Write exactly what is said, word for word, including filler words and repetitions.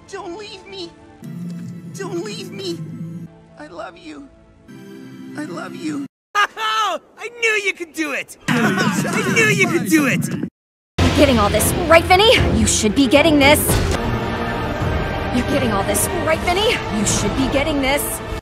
Don't leave me. Don't leave me. I love you. I love you. Oh, I knew you could do it! I knew you could do it! You're getting all this, right, Vinny? You should be getting this. You're getting all this, right, Vinny? You should be getting this.